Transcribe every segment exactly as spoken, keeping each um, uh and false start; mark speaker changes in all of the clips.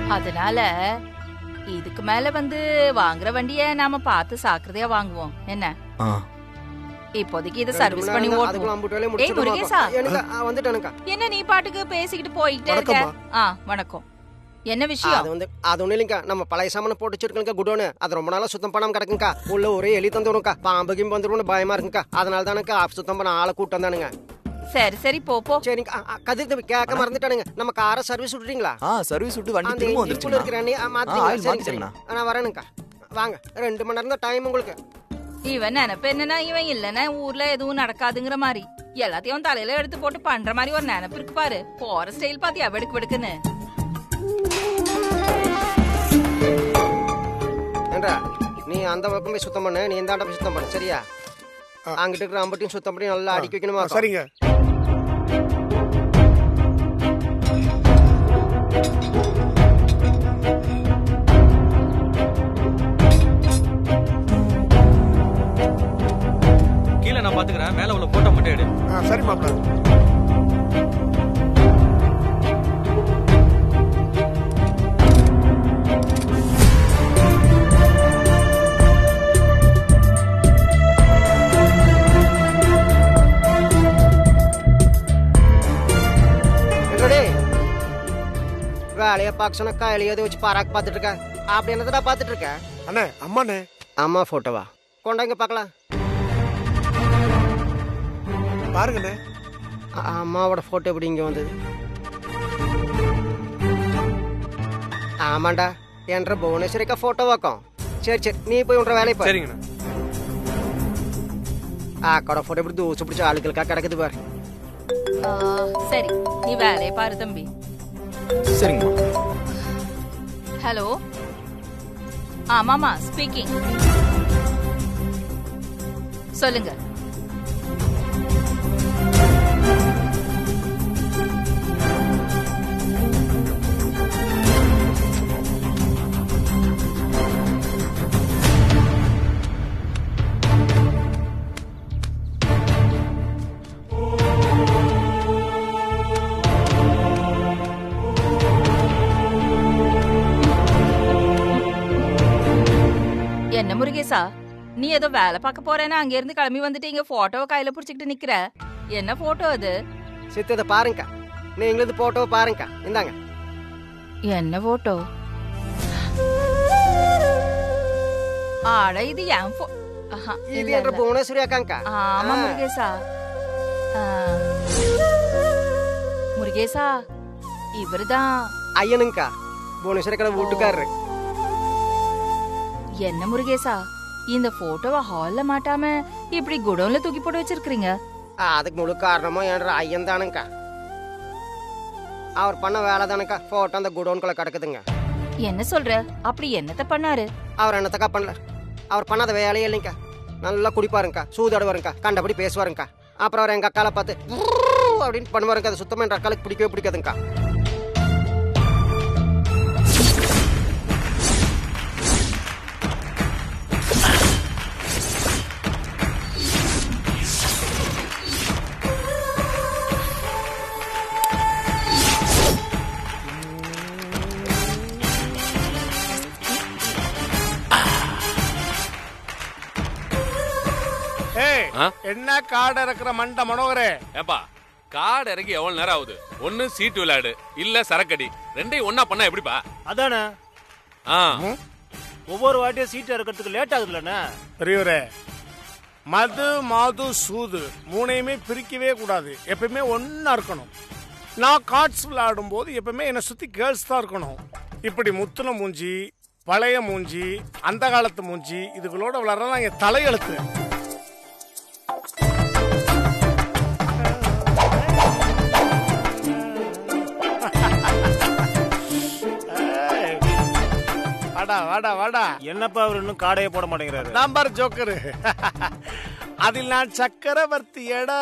Speaker 1: அதனால இதுக்கு மேல வந்து வாங்குற வண்டிய நாம பார்த்து சாக்கிரதையா வாங்குவோம். என்ன இப்போதைக்கு இத சர்வீஸ் பண்ணி ஓட்டுவோம். ஏய் முருகேசா, என்ன நீ பாட்டுக்கு பேசிக்கிட்டு போயிட்டே இருக்க? ஆ வணக்கம். என்ன விஷயம்?
Speaker 2: அது வந்து அது ஒண்ணு இல்லைங்க, நம்ம பழைய சாமான போட்டு வச்சிருக்கோங்க குடோனு. அது ரொம்ப நாளா சுத்தம் பண்ணாம கிடக்குங்கக்கா. உள்ள ஒரே எலி தந்துரும்க்கா, பாம்பு கிம்பு வந்துரும்னு பயமா இருக்குங்கக்கா. அதனால தானக்கா சுத்தம் பண்ண ஆளை கூட்டம் தானுங்க.
Speaker 1: சரி சரி போ போ.
Speaker 2: சரிங்க. கதிர் தம்பி கேட்க மறந்துட்டானுங்க, நம்ம காரை சர்வீஸ் விட்டுறீங்களா?
Speaker 3: ஆ சர்வீஸ் விட்டு வண்டி திரும்ப வந்துருச்சுங்க.
Speaker 2: இருக்கிறேன் நான் வரேனுங்கக்கா. வாங்க, ரெண்டு மணி நேரம் தான் டைம் உங்களுக்கு.
Speaker 1: இவன் நினைப்பு என்னன்னா இவன் இல்லன்னா ஊர்ல எதுவும் நடக்காதுங்கிற மாதிரி எல்லாத்தையும் தலையில எடுத்து போட்டு பண்ற மாதிரி ஒரு நினைப்பு இருக்கு பாரு. போற ஸ்டைல் பாத்தியா வெடுக்கு வெடுக்குன்னு.
Speaker 2: நீ அந்த பக்கம் போய் சுத்தம் பண்ணு, நீ இந்த ஆண்ட போய் சுத்தம் பண்ணு. சரியா? அங்கிட்டு இருக்கிற அம்பட்டையும் சுத்தம் பண்ணி நல்லா அடிக்க வைக்கணுமா?
Speaker 4: சரிங்க.
Speaker 5: கீழே நான் பாத்துக்கிறேன், மேல உள்ள போட்டோ மட்டும் எடு.
Speaker 4: சரி மாப்பிள்ள.
Speaker 2: வேலைய பாக்க சொன்னா கையில எதை வச்சு பாராக்கு பாத்துட்டு இருக்க? அப்படி என்னதா பாத்துட்டு இருக்க?
Speaker 4: அண்ணே அம்மாண்ணே.
Speaker 2: அம்மா போட்டோவா? கொண்டாங்க பாக்கலாம்.
Speaker 4: பாருங்கண்ணே.
Speaker 2: அம்மாவோட போட்டோ எப்படி இங்க வந்தது? ஆமாண்டா, என்ற புவனேஸ்வரிக்கா போட்டோ வாக்கம். சரி சரி, நீ போய் உன்ற வேலையை பாரு.
Speaker 4: சரிங்கண்ணா.
Speaker 2: அக்கோட போட்டோ எப்படி தூசு பிடிச்ச ஆளுகளுக்கா கிடக்குது பாரு.
Speaker 1: சரி நீ வேலையை பாரு தம்பி.
Speaker 3: சரிங்க.
Speaker 1: ஹலோ. ஆமாமா ஸ்பீக்கிங். சொல்லுங்க. என்ன முருகேசா, நீ ஏதோ வேலை பார்க்க போறேன்னா அங்க இருந்து கிளம்பி வந்துட்டு இங்க போட்டோவை கையில புடிச்சுக்கிட்டு நிக்கிற. என்ன போட்டோ அது?
Speaker 2: சித்தத பாருங்க, நீங்களும் இந்த போட்டோவை பாருங்க. இந்தாங்க.
Speaker 1: என்ன போட்டோ? ஆட இது என் போ.
Speaker 2: இது என்ற புவனேஸ்வரி அக்காங்கா.
Speaker 1: ஆமா முருகேசா. முருகேசா இவருதான்
Speaker 2: ஐயனுங்கா, புவனேஸ்வரி அக்கா வீட்டுக்காரரு.
Speaker 1: என்ன முருகேசா, இந்த போட்டோவை ஹால்ல மாட்டாம இப்படி குடோன்ல தூக்கி போட்டு வச்சிருக்கீங்க?
Speaker 2: அதுக்கு முழு காரணமா என்ற ஐயன் தானுங்கா. அவர் பண்ண வேலை தானுக்கா போட்டோ அந்த குடோன்குள்ள கிடக்குதுங்க.
Speaker 1: என்ன சொல்ற? அப்படி என்னத்த பண்ணாரு
Speaker 2: அவர்? என்னத்தக்கா பண்ணல, அவர் பண்ணாத வேலையே இல்லைங்கா. நல்லா குடிப்பாருங்கா, சூதாடுவாருங்கா, கண்டபடி பேசுவாருங்கா. அப்புறம் அவர் எங்க அக்கால பார்த்து அப்படின்னு பண்ணுவாருங்க. அது சுத்தமா என்ற அக்காலுக்கு பிடிக்கவே பிடிக்காதுங்கா.
Speaker 4: என்ன கார்டு இறக்குற மண்ட மனோகரே?
Speaker 6: ஏப்பா, கார்டு இறக்கி எவ்வளவு நேரம் ஆகுது? ஒன்னு சீட்டு விளையாடு, இல்ல சரக்கடி. ரெண்டையும் ஒன்னா பண்ணா எப்படிப்பா?
Speaker 7: அதானே, ஒவ்வொரு வாட்டியும் சீட்டு இறக்கிறதுக்கு லேட் ஆகுதுல்லண்ணே.
Speaker 4: பெரியவரே, மது மாது சூது மூணையுமே பிரிக்கவே கூடாது, எப்பயுமே ஒன்னா இருக்கணும். நான் கார்ட்ஸ் விளையாடும் போது எப்பவுமே என்னை சுத்தி கேர்ள்ஸ் தான் இருக்கணும். இப்படி முத்துன மூஞ்சி, பழைய மூஞ்சி, அந்த காலத்து மூஞ்சி இதுகளோட விளையாடுறதா என் தலையெழுத்து. வாடா வாடா வாடா.
Speaker 7: என்னப்பா அவர் இன்னும் காடையே போட மாட்டேங்கிறாரு?
Speaker 4: Number joker. அதில் நான் சக்கரவர்த்தியடா.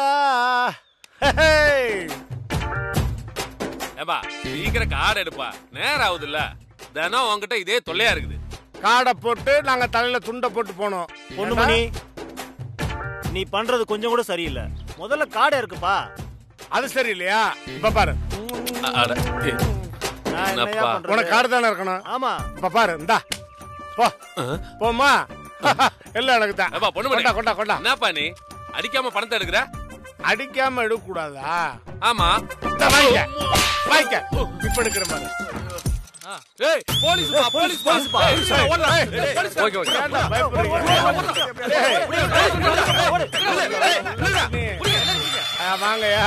Speaker 6: ஏப்பா சீக்கிரம் கார்டு எடுப்பா, நேரம் ஆகுது இல்ல. தினம் உங்ககிட்ட இதே தொல்லையா இருக்குது.
Speaker 4: காடை போட்டு நாங்க தலையில துண்டை போட்டு போனோம்.
Speaker 7: பொண்ணுமணி, நீ பண்றது கொஞ்சம் கூட சரியில்லை. முதல்ல காடை இருக்குப்பா.
Speaker 4: அது சரி இல்லையா? இப்ப பாரு. என்னையா பண்றது? உனக்கு கார்டு தானே இருக்கணும். ஆமா. இப்ப பாரு இந்தா போ போமா எல்லாம் எனக்கு தான்.
Speaker 6: ஏப்பா பொண்ணு
Speaker 4: கொண்டா கொண்டா கொண்டா.
Speaker 6: என்னப்பா நீ அடிக்காம பணத்தை எடுக்கற?
Speaker 4: அடிக்காம எடுக்க கூடாதா?
Speaker 6: ஆமா.
Speaker 4: வாய்க்க வாய்க்க இப்ப எடுக்கிற மாதிரி.
Speaker 6: ஏய் போலீஸ் பா போலீஸ் பா ஓடல. Police okay okay.
Speaker 4: வாங்கயா.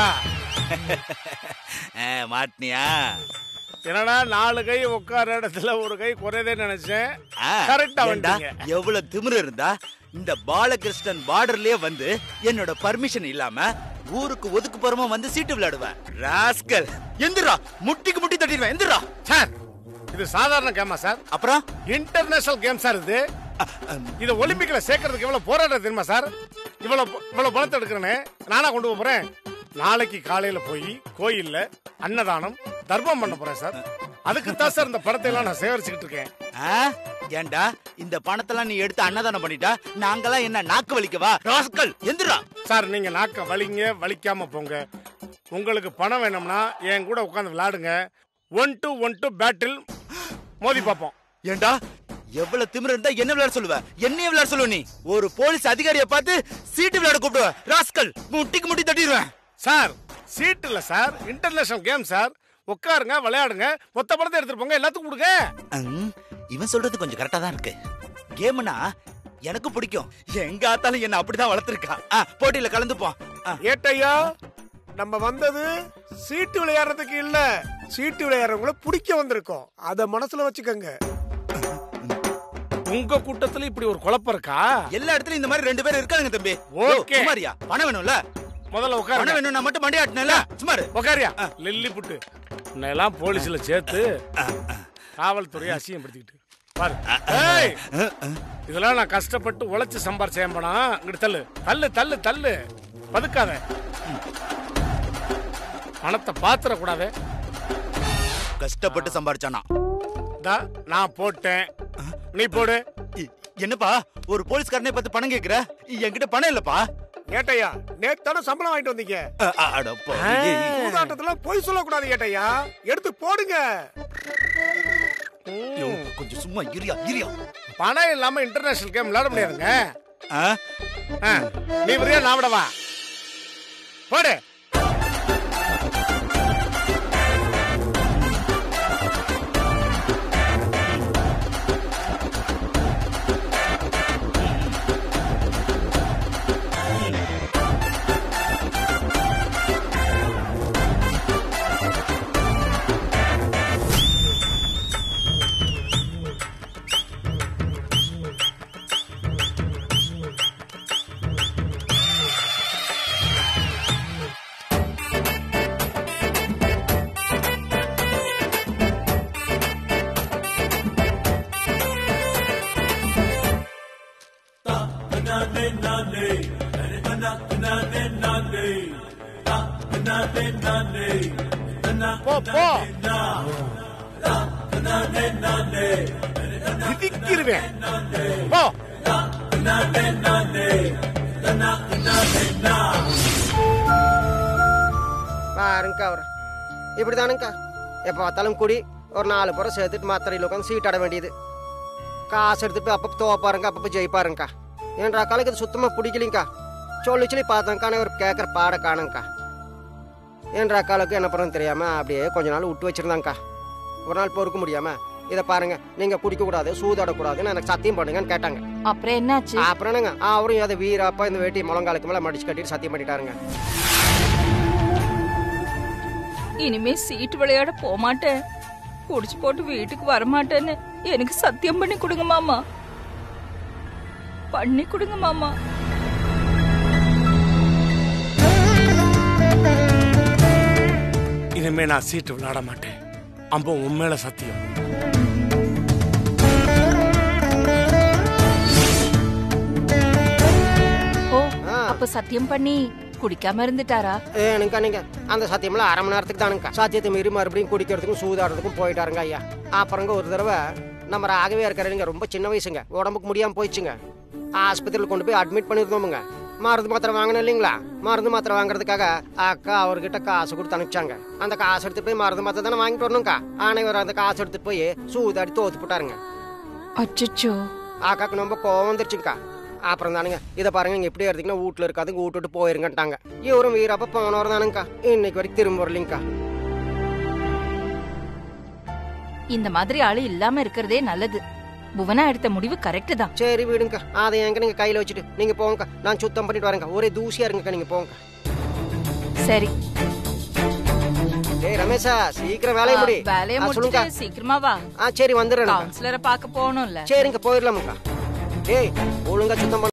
Speaker 8: மாட்டினியா?
Speaker 4: என்னடா நாலு கை உட்கார இடத்துல ஒரு கை குறையதே நினைச்சேன். கரெக்டா வந்துட்டீங்க.
Speaker 8: எவ்வளவு திமிரு இருந்தா இந்த பாலகிருஷ்ணன் பார்டர்லயே வந்து என்னோட பர்மிஷன் இல்லாம ஊருக்கு ஒதுக்கு போறமா வந்து சீட்டு விளையாடுவேன். ராஸ்கல் எந்திரா, முட்டிக்கு முட்டி தட்டிடுவேன். எந்திரா.
Speaker 4: சார் இது சாதாரண கேமா சார்.
Speaker 8: அப்புறம்
Speaker 4: இன்டர்நேஷனல் கேம் சார் இது. இத ஒலிம்பிக்ல சேர்க்கறதுக்கு எவ்வளவு போராட்டம் தெரியுமா சார்? இவ்வளவு இவ்வளவு பணத்தை எடுக்கிறேன்னு நானா கொண்டு போறேன். நாளைக்கு காலையில போய் கோயில்ல அன்னதானம் தர்மம் பண்ண போறேன் சார். அதுக்கு தான் சார் இந்த பணத்தை எல்லாம் நான் சேகரிச்சுக்கிட்டு இருக்கேன்.
Speaker 8: ஏண்டா இந்த பணத்தெல்லாம் நீ எடுத்து அன்னதானம் பண்ணிட்டா நாங்கெல்லாம் என்ன நாக்கு வலிக்கவா? ராஸ்கல் எந்திரா.
Speaker 4: சார் நீங்க நாக்க வலிங்க வலிக்காம போங்க. உங்களுக்கு பணம் வேணும்னா என் கூட உட்கார்ந்து விளையாடுங்க. One two one two battle மோதி பாப்போம்.
Speaker 8: ஏண்டா எவ்வளவு திமிரு இருந்தா என்ன விளையாட சொல்லுவ? என்னைய விளையாட சொல்லுவ? நீ ஒரு போலீஸ் அதிகாரியை பார்த்து சீட்டு விளையாட கூப்பிடுவ. ராஸ்கல் முட்டிக்கு முட்டி தட்டிடுவேன்.
Speaker 4: சார் சீட் இல்ல சார், இன்டர்நேஷனல் கேம் சார். உட்காருங்க விளையாடுங்க. மொத்த பணத்தை எடுத்துட்டு போங்க, எல்லாத்துக்கும் கொடுங்க.
Speaker 8: இவன் சொல்றது கொஞ்சம் கரெக்டா தான் இருக்கு. கேம்னா எனக்கு பிடிக்கும். எங்க ஆத்தாலும் என்ன அப்படிதான் வளர்த்திருக்கா. போட்டியில கலந்துப்போம்.
Speaker 4: ஏட்டையா நம்ம வந்தது சீட்டு விளையாடுறதுக்கு இல்ல, சீட்டு விளையாடுறவங்கள பிடிக்க வந்திருக்கோம். அத மனசுல வச்சுக்கோங்க. உங்க கூட்டத்துல இப்படி ஒரு குழப்பம் இருக்கா?
Speaker 8: எல்லா இடத்துலயும் இந்த மாதிரி ரெண்டு பேரும் இருக்காங்க தம்பி.
Speaker 4: ஓகே
Speaker 8: குமாரியா பணம் வேணும்ல?
Speaker 4: முதல்ல உட்காரு.
Speaker 8: பணம் வேணும் நான் மட்டும் மண்டியாட்டனல. சுமார்
Speaker 4: உட்காரியா. லில்லி புட்டு எல்லாம் போலீஸ்ல சேர்த்து காவல்துறையை அசிங்கப்படுத்திக்கிட்டு பாரு. ஏய் இதெல்லாம் நான் கஷ்டப்பட்டு உழைச்சு சம்பாரிச்சேன் பணம். இங்கிட்டு தள்ளு தள்ளு தள்ளு தள்ளு. பதுக்காத. பணத்தை பாத்திர கூடாது.
Speaker 8: கஷ்டப்பட்டு சம்பாரிச்சானா
Speaker 4: நான் போட்டேன், நீ போடு.
Speaker 8: என்னப்பா ஒரு போலீஸ்காரனை பார்த்து பணம் கேக்குற? என்கிட்ட பணம் இல்லப்பா.
Speaker 4: ஏட்டையா நேத்தான சம்பளம் வாங்கிட்டு வந்தீங்க. சூதாட்டத்துல போய் சொல்லக்கூடாது ஏட்டையா. எடுத்து போடுங்க.
Speaker 8: கொஞ்சம் சும்மா இரியா இரியா.
Speaker 4: பணம் இல்லாம இன்டர்நேஷனல் கேம் விளையாட முடியாதுங்க. நீ வரியா நான் விடவா? போடு.
Speaker 2: பாருங்கக்கா அவர் இப்படிதானுங்கக்கா. எப்போ பார்த்தாலும் குடி ஒரு நாலு புறம் சேர்த்துட்டு மாத்திரையில் உட்காந்து சீட் ஆட வேண்டியது. காசு எடுத்துட்டு அப்பப்போ தோப்பாருங்க, அப்பப்போ ஜெயிப்பாருங்கக்கா. என்ற காலுக்கு இது சுத்தமாக பிடிக்கலிங்கக்கா. சொல்லி சொல்லி பார்த்தேங்க்கான ஒரு கேட்குற பாட காணுங்கக்கா. என்ற காலுக்கு என்ன பண்ணுறது தெரியாமல் அப்படியே கொஞ்ச நாள் விட்டு வச்சிருந்தாங்கக்கா. ஒரு நாள் பொறுக்க முடியாமல் இதை பாருங்க நீங்க குடிக்க கூடாது சூதாடக்கூடாதுன்னு எனக்கு சத்தியம் பண்ணுங்கன்னு கேட்டாங்க.
Speaker 1: அப்புறம் என்னாச்சு?
Speaker 2: அப்புறம் என்னங்க அவரும் அதை வீராப்பா இந்த வேட்டி முழங்காலுக்கு மேல மடிச்சு கட்டிட்டு சத்தியம் பண்ணிட்டாருங்க.
Speaker 1: இனிமே சீட்டு விளையாட போக மாட்டேன், குடிச்சு போட்டு வீட்டுக்கு வரமாட்டேன்னு எனக்கு சத்தியம் பண்ணி கொடுங்க மாமா. பண்ணி கொடுங்க மாமா.
Speaker 4: இனிமே நான் சீட்டு விளையாட மாட்டேன். அம்போ உண்மையில சத்தியம்.
Speaker 1: ஓ அப்ப சத்தியம் பண்ணி குடிக்காம இருந்துட்டாரா?
Speaker 2: ஏனுக்கா நீங்க அந்த சத்தியம்லாம் அரை மணி நேரத்துக்கு தானுங்கக்கா. சத்தியத்தை மீறி மறுபடியும் குடிக்கிறதுக்கும் சூதாடுறதுக்கும் போயிட்டாருங்க ஐயா. அப்புறங்க ஒரு தடவை நம்ம ராகவே இருக்கிறவங்க ரொம்ப சின்ன வயசுங்க, உடம்புக்கு முடியாம போயிடுச்சுங்க. ஆஸ்பத்திரியில் கொண்டு போய் அட்மிட் பண்ணிருந்தோமுங்க. மருந்து மாத்திரை வாங்கணும் இல்லைங்களா? மருந்து மாத்திரை வாங்குறதுக்காக அக்கா அவர்கிட்ட காசு கொடுத்து அனுப்பிச்சாங்க. அந்த காசு எடுத்துட்டு போய் மருந்து மாத்திரை தானே வாங்கிட்டு வரணும்க்கா. ஆனா இவர் அந்த காசு எடுத்துட்டு போய் சூதாடி தோத்து போட்டாருங்க.
Speaker 1: அச்சோ,
Speaker 2: அக்காக்கு ரொம்ப கோவம் வந்துருச்சுக்கா. அப்புறம் தானுங்க இதை பாருங்க, இங்க எப்படி எடுத்தீங்கன்னா வீட்டுல இருக்காது, விட்டுட்டு போயிருங்கட்டாங்க. இவரும் வீரப்ப போனவர் தானுங்கக்கா, இன்னைக்கு வரைக்கும் திரும்ப வரலீங்கக்கா.
Speaker 1: இந்த மாதிரி ஆளு இல்லாம இருக்கிறதே நல்லது. புவனா எடுத்த முடிவு கரெக்ட் தான்.
Speaker 2: சரி விடுங்கக்கா, அதை எங்க நீங்க கையில வச்சுட்டு நீங்க போங்கக்கா. நான் சுத்தம் பண்ணிட்டு வரேங்க. ஒரே தூசியா இருங்கக்கா, நீங்க போங்க.
Speaker 1: சரி.
Speaker 2: ஏய் ரமேஷா, சீக்கிரம் வேலையை முடி.
Speaker 1: வேலையை முடிச்சிட்டு சீக்கிரமா வா.
Speaker 2: ஆ சரி வந்துடுறேன்.
Speaker 1: கவுன்சிலரை பார்க்க போகணும்ல.
Speaker 2: சரிங்க, போயிடலாமுக்கா. ஏய் ஒழுங்கா சுத்தம்